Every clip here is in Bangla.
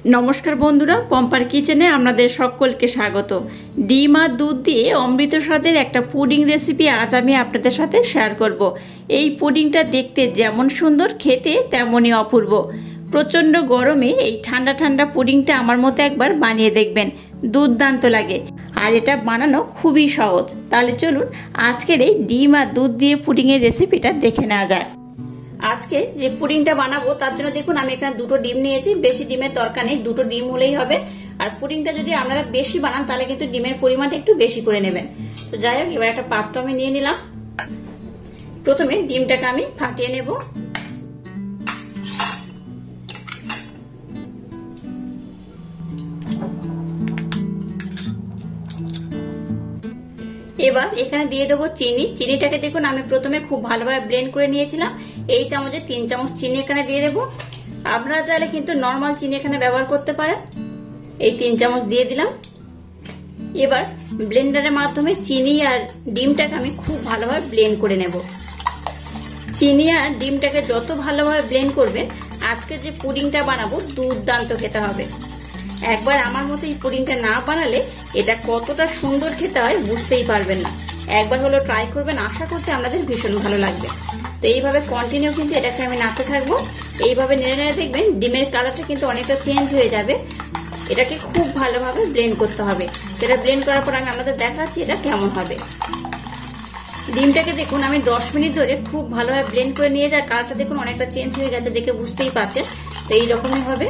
নমস্কার বন্ধুরা, পম্পার কিচেনে আপনাদের সকলকে স্বাগত। ডিম আর দুধ দিয়ে অমৃত স্বাদের একটা পুডিং রেসিপি আজ আমি আপনাদের সাথে শেয়ার করব। এই পুডিংটা দেখতে যেমন সুন্দর, খেতে তেমনই অপূর্ব। প্রচণ্ড গরমে এই ঠান্ডা ঠান্ডা পুডিংটা আমার মতো একবার বানিয়ে দেখবেন, দুর্দান্ত লাগে। আর এটা বানানো খুবই সহজ। তাহলে চলুন আজকের এই ডিম আর দুধ দিয়ে পুডিংয়ের রেসিপিটা দেখে নেওয়া যায়। আজকে যে পুডিংটা বানাবো তার জন্য দেখুন আমি এখানে দুটো ডিম নিয়েছি। বেশি ডিমের দরকার নেই, দুটো ডিম হলেই হবে। আর পুডিংটা যদি আপনারা বেশি বানান তাহলে কিন্তু ডিমের পরিমাণটা একটু বেশি করে নেবেন। তো যাই হোক, এবার একটা পাত্র আমি নিয়ে নিলাম। প্রথমে ডিমটাকে আমি ফাটিয়ে নেব। এবার এখানে দিয়ে দেবো চিনি। চিনিটাকে দেখুন আমি প্রথমে খুব ভালোভাবে ব্লেন্ড করে নিয়েছিলাম। এই চামচে 3 চামচ চিনি এখানে দিয়ে দেবো। আপনারা চাইলে কিন্তু নর্মাল চিনি এখানে ব্যবহার করতে পারেন। এই 3 চামচ দিয়ে দিলাম। এবার ব্লেন্ডারের মাধ্যমে চিনি আর ডিমটাকে আমি খুব ভালোভাবে ব্লেন্ড করে নেব। চিনি আর ডিমটাকে যত ভালোভাবে ব্লেন্ড করবেন, আজকে যে পুডিংটা বানাবো দুর্দান্ত খেতে হবে। একবার আমার মতো এই পুডিংটা না বানালে এটা কতটা সুন্দর খেতে হয় বুঝতেই পারবেন না। একবার হলো ট্রাই করবেন, আশা করছি আপনাদের ভীষণ ভালো লাগবে। তো এইভাবে কন্টিনিউ কিন্তু এটাকে আমি নাড়তে থাকবো। এইভাবে নেড়ে নেড়ে দেখবেন ডিমের কালারটা কিন্তু অনেকটা চেঞ্জ হয়ে যাবে। এটাকে খুব ভালোভাবে ব্লেন্ড করতে হবে। এটা ব্লেন্ড করার পর আমি আপনাদের দেখাচ্ছি এটা কেমন হবে। ডিমটাকে দেখুন আমি 10 মিনিট ধরে খুব ভালোভাবে ব্লেন্ড করে নিয়ে যাই। কালারটা দেখুন অনেকটা চেঞ্জ হয়ে গেছে, দেখে বুঝতেই পারছেন। তো এইরকমই হবে।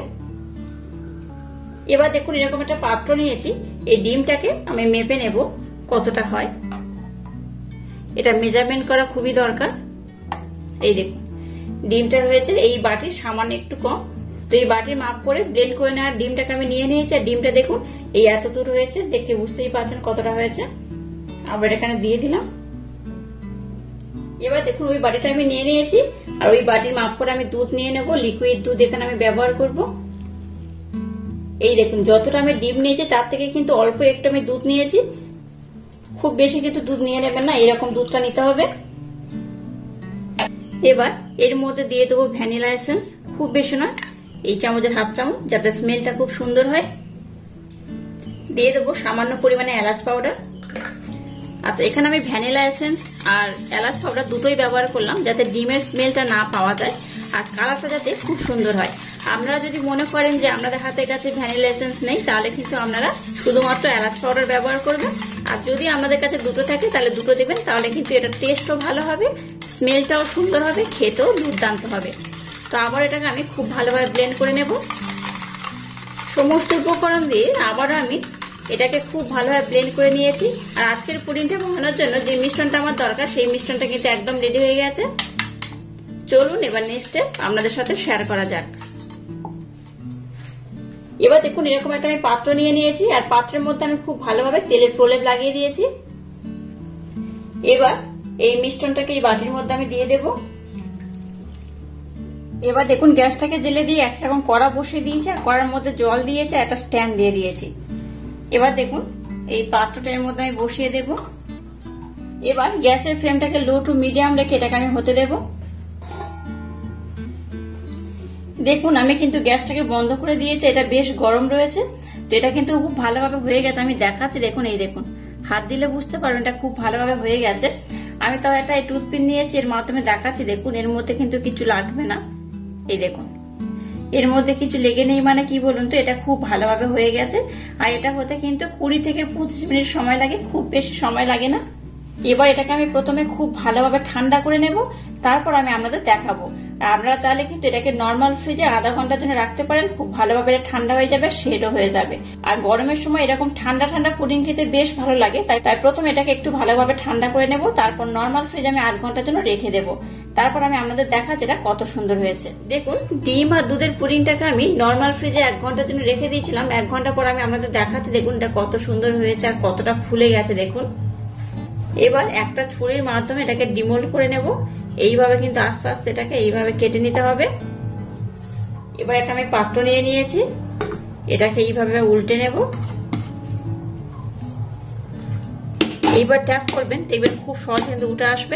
এবার দেখুন এরকম একটা পাত্র নিয়েছি। এই ডিমটাকে আমি মেপে নেব কতটা হয়। এটা মেজারমেন্ট করা খুবই দরকার। এই দেখুন ডিমটা রয়েছে এই বাটির সামান্য একটু কম। তো এই বাটির মাপ করে ব্লেন্ড করে নেওয়ার ডিমটাকে আমি নিয়ে নিয়েছি। আর ডিমটা দেখুন এই এত দূর হয়েছে, দেখে বুঝতেই পারছেন কতটা হয়েছে। আবার এখানে দিয়ে দিলাম। এবার দেখুন ওই বাটিটা আমি নিয়ে নিয়েছি। আর ওই বাটির মাপ করে আমি দুধ নিয়ে নেব। লিকুইড দুধ এখানে আমি ব্যবহার করব। এই দেখুন যতটা আমি ডিম নিয়েছি তার থেকে কিন্তু অল্প একটু আমি দুধ নিয়েছি। খুব বেশি কিন্তু দুধ নিয়ে নেবেন না, এরকম দুধটা নিতে হবে। এবার এর মধ্যে দিয়ে দেবো ভ্যানিলা এসেন্স। খুব বেশি নয়, এই চামচের হাফ চামচ, যাতে স্মেলটা খুব সুন্দর হয়। দিয়ে দেবো সামান্য পরিমাণে এলাচ পাউডার। আচ্ছা, এখানে আমি ভ্যানিলা এসেন্স আর এলাচ পাউডার দুটোই ব্যবহার করলাম, যাতে ডিমের স্মেলটা না পাওয়া যায় আর কালারটা যাতে খুব সুন্দর হয়। আপনারা যদি মনে করেন যে আপনাদের হাতের কাছে ভ্যানিলা এসেন্স নেই, তাহলে কিন্তু আপনারা শুধুমাত্র এলাচ পাউডার ব্যবহার করবেন। আর যদি আমাদের কাছে দুটো থাকে তাহলে দুটো দেবেন, তাহলে কিন্তু এটা টেস্টও ভালো হবে, স্মেলটাও সুন্দর হবে, খেতেও দুর্দান্ত হবে। তো আবার এটাকে আমি খুব ভালোভাবে ব্লেন্ড করে নেব। সমস্ত উপকরণ দিয়ে আবারও আমি এটাকে খুব ভালোভাবে ব্লেন্ড করে নিয়েছি। আর আজকের পুডিংটা বানানোর জন্য যে মিশ্রণটা আমার দরকার সেই মিশ্রণটা কিন্তু একদম রেডি হয়ে গেছে। চলুন এবার নেক্সট স্টেপ আপনাদের সাথে শেয়ার করা যাক। এবার দেখুন এরকম একটা আমি পাত্র নিয়ে নিয়েছি। আর পাত্রের মধ্যে আমি খুব ভালোভাবে তেলের প্রলেপ লাগিয়ে দিয়েছি। এবার এই মিশ্রণটাকে এই বাটির মধ্যে আমি দিয়ে দেব। এবার দেখুন গ্যাসটাকে জেলে দিয়ে একটা রকম কড়া বসিয়ে দিয়েছি। আর কড়ার মধ্যে জল দিয়েছি, একটা স্ট্যান্ড দিয়ে দিয়েছি। এবার দেখুন এই পাত্রটার মধ্যে আমি বসিয়ে দেব। এবার গ্যাসের ফ্লেমটাকে লো টু মিডিয়াম রেখে এটাকে আমি হতে দেব। দেখুন আমি কিন্তু গ্যাসটাকে বন্ধ করে দিয়েছি। এটা বেশ গরম রয়েছে। তো এটা কিন্তু খুব ভালোভাবে হয়ে গেছে। আমি দেখাচ্ছি, দেখুন এই দেখুন, হাত দিলে বুঝতে পারবেন এটা খুব ভালোভাবে হয়ে গেছে। আমি তাও একটা এই টুথপিন নিয়েছি, এর মাধ্যমে দেখাচ্ছি। দেখুন এর মধ্যে কিন্তু কিছু লাগবে না। এই দেখুন এর মধ্যে কিছু লেগে নেই, মানে কি বলুন তো, এটা খুব ভালোভাবে হয়ে গেছে। আর এটা হতে কিন্তু 20 থেকে 25 মিনিট সময় লাগে, খুব বেশি সময় লাগে না। এবার এটাকে আমি প্রথমে খুব ভালোভাবে ঠান্ডা করে নেব, তারপর আমি আপনাদের দেখাবো। আর আপনারা চাইলে কিন্তু এটাকে নর্মাল ফ্রিজে আধা ঘন্টার জন্য রাখতে পারেন। খুব ভালোভাবে এটা ঠান্ডা হয়ে যাবে, সেটও হয়ে যাবে। আর গরমের সময় এরকম ঠান্ডা ঠান্ডা পুডিং খেতে বেশ ভালো লাগে। তাই প্রথমে এটাকে একটু ভালোভাবে ঠান্ডা করে নেব, তারপর নর্মাল ফ্রিজে আমি আধ ঘন্টার জন্য রেখে দেবো। তারপর আমি আপনাদের দেখাচ্ছি এটা কত সুন্দর হয়েছে। দেখুন ডিম আর দুধের পুডিংটাকে আমি নর্মাল ফ্রিজে 1 ঘন্টার জন্য রেখে দিয়েছিলাম। 1 ঘন্টা পর আমি আপনাদের দেখাচ্ছি। দেখুন এটা কত সুন্দর হয়েছে আর কতটা ফুলে গেছে দেখুন। এবার একটা ছুরির মাধ্যমে এটাকে ডিমোল্ড করে নেব। এইভাবে কিন্তু আস্তে আস্তে এটাকে এইভাবে কেটে নিতে হবে। এবার একটা আমি পাত্র নিয়ে নিয়েছি, এটাকে এইভাবে উল্টে নেব। এইবার ট্যাপ করবেন, দেখবেন খুব সহজে কিন্তু উঠে আসবে।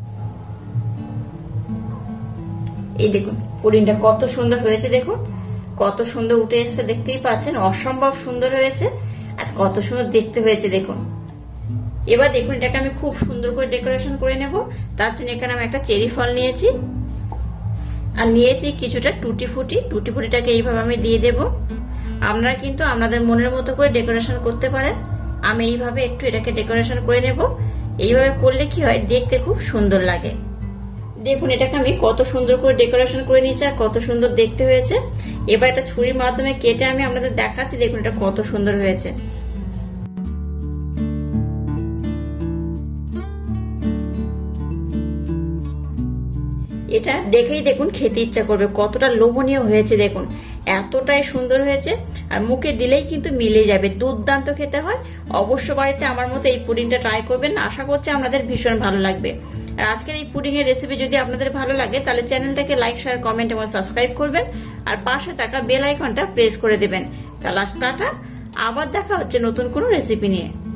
এই দেখুন পুডিংটা কত সুন্দর হয়েছে, দেখুন কত সুন্দর উঠে এসছে, দেখতেই পাচ্ছেন, অসম্ভব সুন্দর হয়েছে আর কত সুন্দর দেখতে হয়েছে দেখুন। এবার দেখুন এটাকে আমি খুব সুন্দর করে ডেকোরেশন করে নেব। তার জন্য এখানে আমি একটা চেরি ফল নিয়েছি আর নিয়েছি কিছুটা টুটি ফুটি। টুটি ফুটিটাকে এইভাবে আমি দিয়ে দেব। আপনারা কিন্তু আপনাদের মনের মতো করে ডেকোরেশন করতে পারেন। আমি এইভাবে একটু এটাকে ডেকোরেশন করে নেব। এইভাবে করলে কি হয়, দেখতে খুব সুন্দর লাগে। দেখুন এটাকে আমি কত সুন্দর করে ডেকোরেশন করে নিয়েছি আর কত সুন্দর দেখতে হয়েছে। এবার একটা ছুরির মাধ্যমে কেটে আমি আপনাদের দেখাচ্ছি। দেখুন এটা কত সুন্দর হয়েছে। এটা দেখেই দেখুন খেতে ইচ্ছা করবে, কতটা লোভনীয় হয়েছে দেখুন, এতটাই সুন্দর হয়েছে আর মুখে দিলেই কিন্তু মিলে যাবে, দুর্দান্ত খেতে হয়। অবশ্য বাড়িতে আমার মতো এই পুডিংটা ট্রাই করবেন, আশা করছি আপনাদের ভীষণ ভালো লাগবে। আর আজকের এই পুডিং এর রেসিপি যদি আপনাদের ভালো লাগে তাহলে চ্যানেলটাকে লাইক, শেয়ার, কমেন্ট এবং সাবস্ক্রাইব করবেন আর পাশে থাকা বেল আইকনটা প্রেস করে দেবেন। তাহলে টাটা, আবার দেখা হচ্ছে নতুন কোনো রেসিপি নিয়ে।